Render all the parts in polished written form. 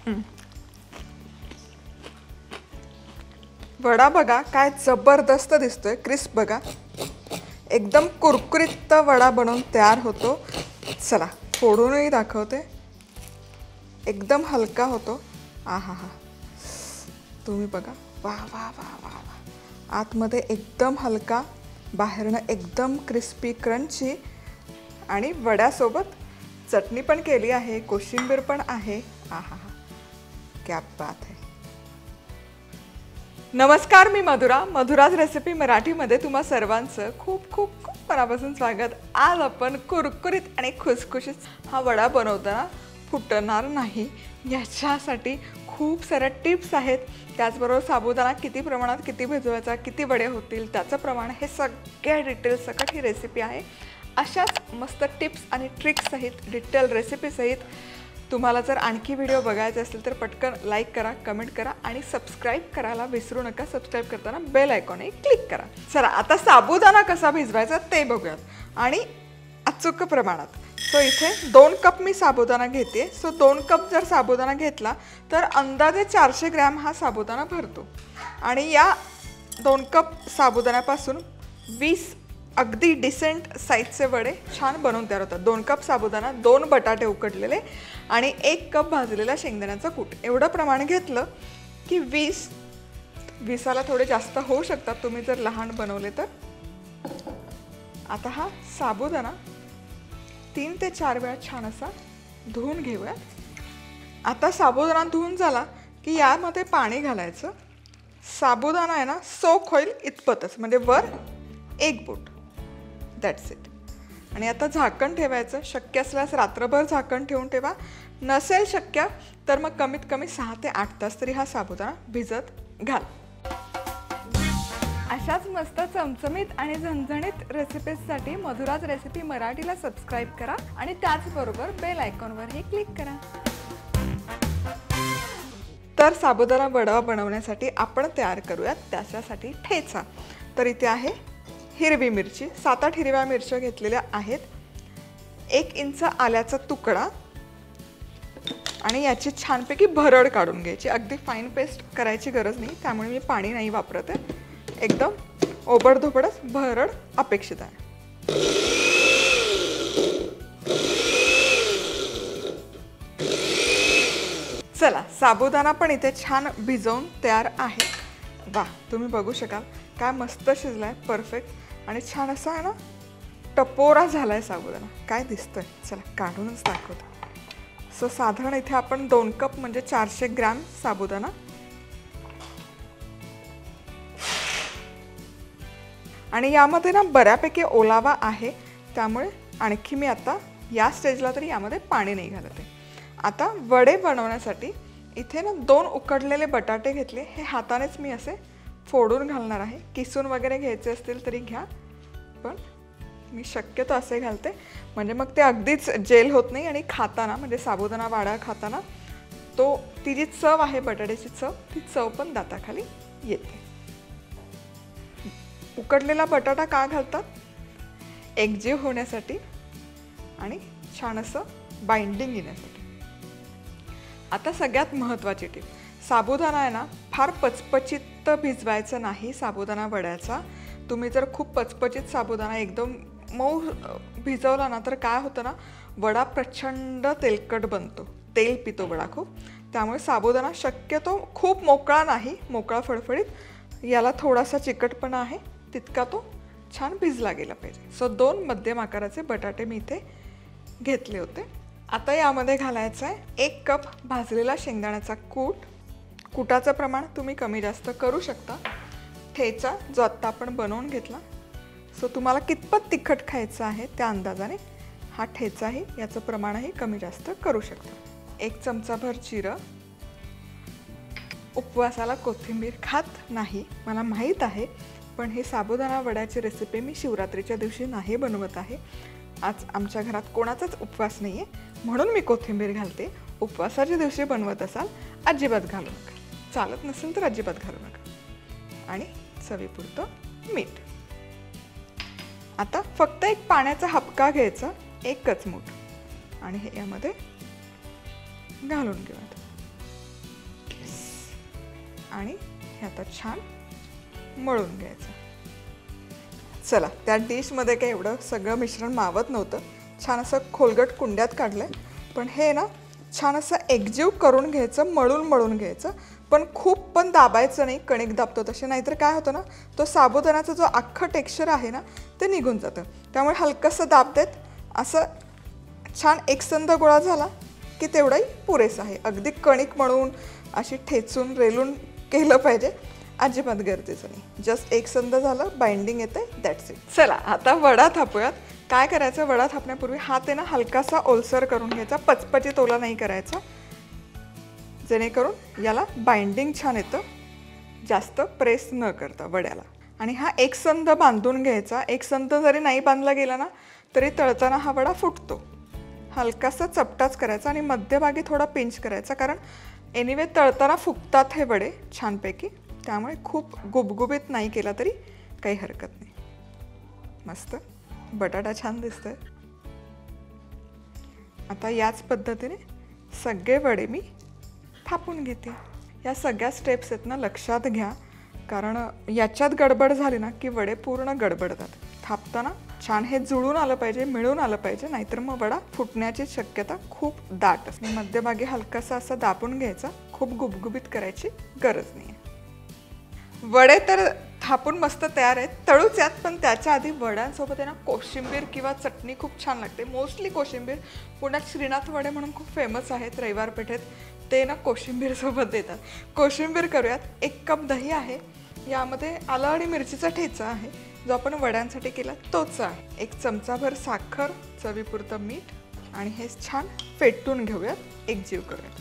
वडा बघा काय जबरदस्त दिसतोय, क्रिस्प बघा, एकदम कुरकुरीत वडा बनवून तयार होतो। चला फोडूनही दाखवते, एकदम हलका होतो। आहा हा, तुम्ही बघा, वा वा वा वा वा, आतमध्ये एकदम हलका, बाहेरनं एकदम क्रिस्पी क्रंची, आणि वड्यासोबत चटणी पण केली आहे, कोशिंबीर पण आहे। आहा हा, क्या बात है। नमस्कार, मी मधुरा, मधुराज रेसिपी मराठीमध्ये तुम्हा सर्वांचं खूप खूप खूप मनापासून स्वागत। आज आपण कुरकुरीत आणि खुसखुशीत हा वडा बनवताना फुटणार नाही याच्यासाठी खूप साऱ्या टिप्स आहेत। त्याचबरोबर साबुदाणा किती प्रमाणात किती भिजवायचा, किती वडे होतील त्याचं प्रमाण, हे सगळ्या डिटेल्स सकट ही रेसिपी आहे। अशाच मस्त टिप्स आणि ट्रिक्स सहित, डिटेल रेसिपी सहित तुम्हाला जर आणखी व्हिडिओ बघायचे असतील तर पटकन लाईक करा, कमेंट करा आणि सबस्क्राईब करायला विसरू नका। सबस्क्राईब करताना बेल आयकॉनही क्लिक करा। चला आता साबुदाणा कसा भिजवायचा ते बघूयात, आणि अचूक प्रमाणात। सो इथे 2 कप मी साबुदाणा घेते। सो 2 कप जर साबुदाणा घेतला तर अंदाजे 400 ग्रॅम हा साबुदाणा भरतो, आणि या 2 कप साबुदाण्यापासून 20 अगदी डिसेंट साईजचे वडे छान बनवून तयार होतात। 2 कप साबुदाणा, 2 बटाटे उकडलेले आणि 1 कप भाजलेला शेंगदाण्याचा कूट, एवढं प्रमाण घेतलं की 20ला थोडे जास्त होऊ शकतात तुम्ही जर लहान बनवले तर। आता हा साबुदाणा 3 ते 4 वेळा छान असा धुवून घेऊया। आता साबुदाणा धुवून झाला की यामध्ये पाणी घालायचं। साबुदाणा आहे ना सोक होईल इतपतच, म्हणजे वर 1 बोट, दॅट्स इट। आणि आता झाकण ठेवायचं, शक्य असल्यास रात्रभर झाकण ठेवून ठेवा, नसेल शक्य तर मग कमीत कमी 6 ते 8 तास तरी हा साबुदाणा भिजत घाल। अशाच मस्त चमचमीत आणि झणझणीत रेसिपीजसाठी मधुराज रेसिपी मराठीला सबस्क्राईब करा आणि त्याचबरोबर बेल आयकॉनवरही क्लिक करा। तर साबुदाणा वडा बनवण्यासाठी आपण तयार करूयात त्याच्यासाठी ठेचा। तर इथे आहे हिरवी मिरची, 7-8 हिरव्या मिरच्या घेतलेल्या आहेत, 1 इंच आल्याचा तुकडा, आणि याची छानपैकी भरड काढून घ्यायची। अगदी फाईन पेस्ट करायची गरज नाही, त्यामुळे मी पाणी नाही वापरत आहे, एकदम ओबडधोबडच भरड अपेक्षित आहे। चला साबुदाणा पण इथे छान भिजवून तयार आहे। वा, तुम्ही बघू शकाल काय मस्त शिजलाय, परफेक्ट, आणि छान असा आहे ना टपोरा झालाय साबुदाणा, काय दिसतोय। चला काढूनच दाखवतो। सो साधारण इथे आपण 2 कप म्हणजे 400 ग्रॅम साबुदाणा, आणि यामध्ये ना बऱ्यापैकी ओलावा आहे, त्यामुळे आणखी मी आता या स्टेजला तरी यामध्ये पाणी नाही घालत आहे। आता वडे बनवण्यासाठी इथे ना 2 उकडलेले बटाटे घेतले, हे हातानेच मी असे फोडून घालणार आहे। किसून वगैरे घ्यायचे असतील तरी घ्या, पण मी शक्यतो असे घालते, म्हणजे मग ते अगदीच जेल होत नाही, आणि खाताना म्हणजे साबुदाणा वडा खाताना ती जी चव आहे बटाट्याची चव, ती चव पण दाताखाली येते। उकडलेला बटाटा का घालतात? एकजीव होण्यासाठी आणि छान असं बाइंडिंग येण्यासाठी। आता सगळ्यात महत्त्वाची टीप, साबुदाणा आहे ना फार पचपचित भिजवायचं नाही साबुदाणा वड्याचा। तुम्ही जर खूप पचपचित साबुदाणा एकदम मऊ भिजवला ना तर काय होतं ना, वडा प्रचंड तेलकट बनतो, तेल पितो वडा खूप, त्यामुळे साबुदाणा शक्यतो खूप मोकळा नाही, मोकळा फडफडीत, याला थोडासा चिकटपणा आहे, तितका तो छान भिजला गेला पाहिजे। सो 2 मध्यम आकाराचे बटाटे मी इथे घेतले होते। आता यामध्ये घालायचं आहे 1 कप भाजलेला शेंगदाण्याचा कूट, कुटाचं प्रमाण तुम्ही कमी जास्त करू शकता। ठेचा जो आत्ता आपण बनवून घेतला, सो तुम्हाला कितपत तिखट खायचं आहे त्या अंदाजाने हा ठेचाही, याचं प्रमाणही कमी जास्त करू शकता। 1 चमचाभर जिरं, उपवासाला कोथिंबीर खात नाही मला माहीत आहे, पण हे साबुदाणा वड्याची रेसिपी मी शिवरात्रीच्या दिवशी नाही बनवत आहे। आज आमच्या घरात कोणाचाच उपवास नाही आहे, म्हणून मी कोथिंबीर घालते। उपवासाच्या दिवशी बनवत असाल अजिबात घालू नका, चालत नसेल तर अजिबात घालू नका, आणि चवीपुरतं मीठ। आता फक्त 1 पाण्याचा हबका घ्यायचा, 1च मूठ, आणि हे यामध्ये घालून घेऊयात। आणि हे आता छान मळून घ्यायचं. चला, त्या डिशमध्ये काही एवढं सगळं मिश्रण मावत नव्हतं. छान असं खोलगट कुंड्यात काढलंय. पण हे ना छान असं एकजीव करून घ्यायचं, मळून घ्यायचं. पण खूप पण दाबायचं नाही, कणिक दाबतो तसे, नाहीतर काय होतं ना, तो साबुदाण्याचा जो अख्खं टेक्स्चर आहे ना ते निघून जातं. त्यामुळे हलकंसं दाब देत असं छान एकसंध गोळा झाला की तेवढंही पुरेसं आहे. अगदी कणिक मळून अशी ठेचून रेलून केलं पाहिजे, अजिबात गरजेचं नाही. जस्ट एकसंध झालं, बाइंडिंग येते, दॅट्स इट. चला आता वडा थापूयात. काय करायचं, वडा थापण्यापूर्वी हात आहे ना हलकासा ओलसर करून घ्यायचा, पचपचीत ओला नाही करायचा, जेणेकरून याला बाइंडिंग छान येतं, जास्त प्रेस न करता वड्याला. आणि हा एकसंध बांधून घ्यायचा. एकसंध जरी नाही बांधला गेला ना तरी तळताना हा वडा फुटतो. हलकासा चपटाच करायचा आणि मध्यभागी थोडा पिंच करायचा, कारण एनिवे तळताना फुगतात हे वडे छानपैकी. त्यामुळे खूप गुबगुबीत नाही केला तरी काही हरकत नाही. मस्त बटाटा छान दिसतोय. आता याच पद्धतीने सगळे वडे मी थापून घेते. या सगळ्या स्टेप्स आहेत ना लक्षात घ्या, कारण याच्यात गडबड झाली ना की वडे पूर्ण गडबडतात. थापताना छान हे जुळून आलं पाहिजे, मिळून आलं पाहिजे, नाहीतर मग वडा फुटण्याची शक्यता खूप दाट असते. मध्यभागी हलकासा असा दाबून घ्यायचा, खूप गुबगुबीत करायची गरज नाही. वडे तर थापून मस्त तयार आहेत, तळूच यात. पण त्याच्या आधी वड्यांसोबत आहे ना कोशिंबीर किंवा चटणी खूप छान लागते. मोस्टली कोशिंबीर. पुण्यात श्रीनाथ वडे म्हणून खूप फेमस आहेत रविवार पेठेत, ते ना कोशिंबीर सोबत देतात. कोशिंबीर करूयात. 1 कप दही आहे, यामध्ये आलं आणि मिरचीचा ठेचा आहे, जो आपण वड्यांसाठी केला तोच आहे. 1 चमचाभर साखर, चवीपुरतं मीठ, आणि हे छान फेटून घेऊयात, एकजीव करूयात.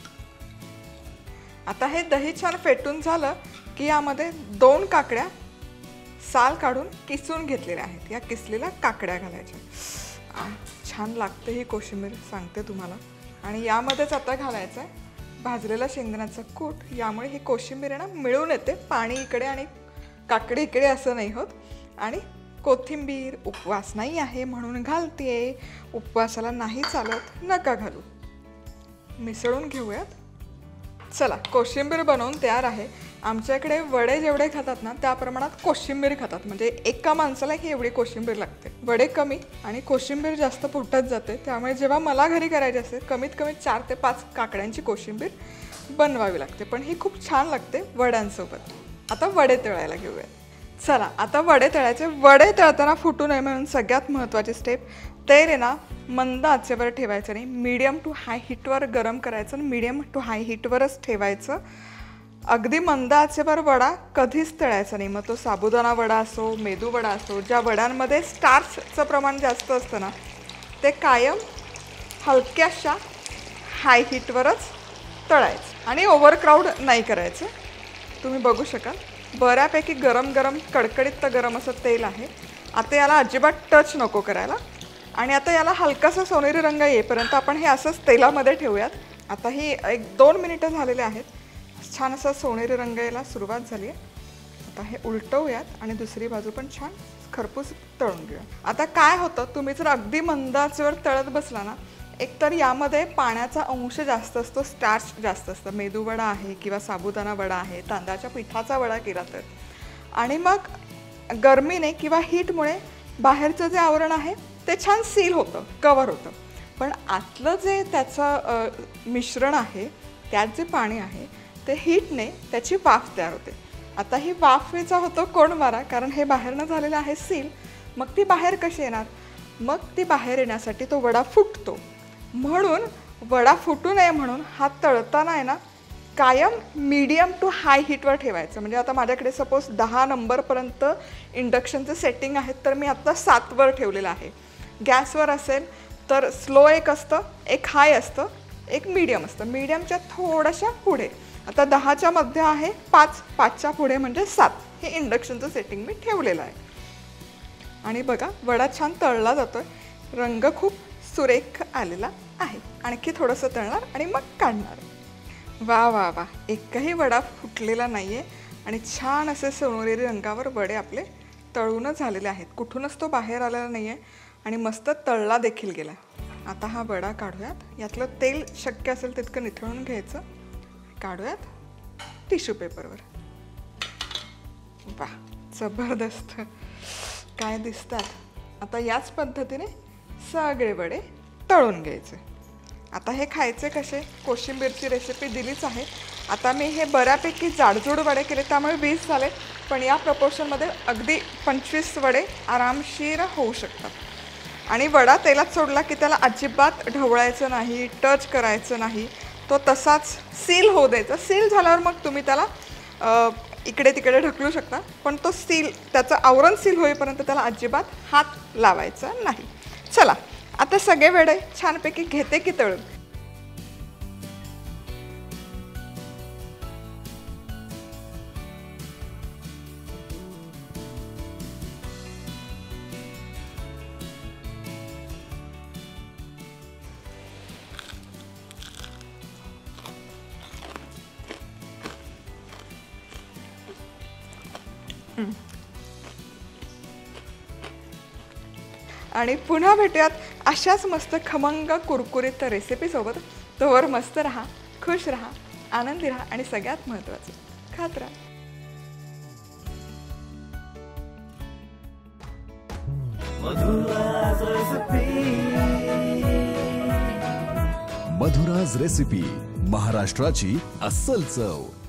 आता हे दही छान फेटून झालं की यामध्ये 2 काकड्या साल काढून किसून घेतलेल्या आहेत. या किसलेल्या काकड्या घालायच्या. छान लागते ही कोशिंबीर, सांगते तुम्हाला. आणि यामध्येच आता घालायचं आहे भाजलेला शेंगदाण्याचा कूट. यामुळे ही कोशिंबीर आहे ना मिळून येते, पाणी इकडे आणि काकडी इकडे असं नाही होत. आणि कोथिंबीर उपवास नाही आहे म्हणून घालते, उपवासाला नाही चालत नका घालू. मिसळून घेऊयात. चला, कोशिंबीर बनवून तयार आहे. आमच्याकडे वडे जेवढे खातात ना त्या प्रमाणात कोशिंबीर खातात, म्हणजे एका माणसाला ही एवढी कोशिंबीर लागते. वडे कमी आणि कोशिंबीर जास्त पोटात जाते. त्यामुळे जेव्हा मला घरी करायचे असते कमीत कमी 4 ते 5 काकड्यांची कोशिंबीर बनवावी लागते, पण ही खूप छान लागते वड्यांसोबत. आता वडे तळायला घेऊयात. चला, आता वडे तळायचे. वडे तळताना फुटू नये म्हणून सगळ्यात महत्त्वाची स्टेप, तेल आहे ना मंद आचेवर ठेवायचं नाही, मीडियम टू हाय हीटवर गरम करायचं. मीडियम टू हाय हीटवरच ठेवायचं. अगदी मंद आचेवर वडा कधीच तळायचा नाही. मग तो साबुदाणा वडा असो, मेदू वडा असो, ज्या वड्यांमध्ये स्टार्चचं प्रमाण जास्त असतं ना ते कायम हलक्याशा हाय हीटवरच तळायचं आणि ओव्हरक्राऊड नाही करायचं. तुम्ही बघू शकाल बऱ्यापैकी गरम गरम कडकडीत गरम असं तेल आहे. आता याला अजिबात टच नको करायला. आणि आता याला हलकासा सोनेरी रंग येईपर्यंत आपण हे असंच तेलामध्ये ठेवूयात. आता ही 1-2 मिनिटं झालेले आहेत. छान असा सोनेरी रंग यायला सुरुवात झाली आहे. आता हे उलटवूयात आणि दुसरी बाजू पण छान खरपूस तळून घेऊया. आता काय होतं, तुम्ही जर अगदी मंद आचेवर तळत बसला ना, एकतर यामध्ये पाण्याचा अंश जास्त असतो, स्टार्च जास्त असतं. मेदू वडा आहे किंवा साबुदाणा वडा आहे, तांदळाच्या पिठाचा वडा केला तर. आणि मग गरमीने किंवा हीटमुळे बाहेरचं जे आवरण आहे ते छान सील होतं, कवर होतं. पण आतलं जे त्याचं मिश्रण आहे, त्यात जे पाणी आहे ते हीटने त्याची वाफ तयार होते. आता ही वाफेचा होतो कोंडमारा, कारण हे बाहेरनं झालेलं आहे सील. मग ती बाहेर कशी येणार? मग ती बाहेर येण्यासाठी तो वडा फुटतो. म्हणून वडा फुटू नये म्हणून हा तळताना आहे ना कायम मीडियम टू हाय हीटवर ठेवायचं. म्हणजे आता माझ्याकडे सपोज 10 नंबरपर्यंत इंडक्शनचं सेटिंग आहे, तर मी आता 7वर ठेवलेलं आहे. गॅसवर असेल तर स्लो एक असतं, एक हाय असतं, एक मीडियम असतं. मीडियमच्या थोड्याशा पुढे, आता 10च्या मध्ये आहे, 5च्या पुढे म्हणजे 7. हे इंडक्शनचं सेटिंग मी ठेवलेलं आहे. आणि बघा वडा छान तळला जातोय, रंग खूप सुरेख आलेला आहे. आणखी थोडंसं तळणार आणि मग काढणार. वा वा वा, एकही वडा फुटलेला नाही आहे आणि छान असे सोनेरी रंगावर वडे आपले तळूनच झालेले आहेत. कुठूनच तो बाहेर आलेला नाही आहे आणि मस्त तळला देखील गेला. आता हा वडा काढूयात. यातलं तेल शक्य असेल तितकं निथळून घ्यायचं. काढूयात. टिश्यू पेपरवर. वा, जबरदस्त काय दिसतात. आता याच पद्धतीने सगळे वडे तळून घ्यायचे. आता हे खायचे कसे, कोशिंबीरची रेसिपी दिलीच आहे. आता मी हे बऱ्यापैकी जाडजूड वडे केले त्यामुळे 20 झाले, पण या प्रपोर्शनमध्ये अगदी 25 वडे आरामशीर होऊ शकतात. आणि वडा तेलात सोडला की त्याला अजिबात ढवळायचं नाही, टच करायचं नाही, तो तसाच सील होऊ द्यायचा. सील झाल्यावर मग तुम्ही त्याला इकडे तिकडे ढकलू शकता, पण तो सील, त्याचं आवरण सील होईपर्यंत त्याला अजिबात हात लावायचा नाही. चला आता सगळे वडे छानपैकी घेते की तळून. आणि पुन्हा भेटूयात अशाच मस्त खमंग कुरकुरीत रेसिपीसोबत. तोवर मस्त राहा, खुश राहा, आनंदी राहा आणि सगळ्यात महत्त्वाचं खात राहा. मधुराज रेसिपी, महाराष्ट्राची अस्सल चव.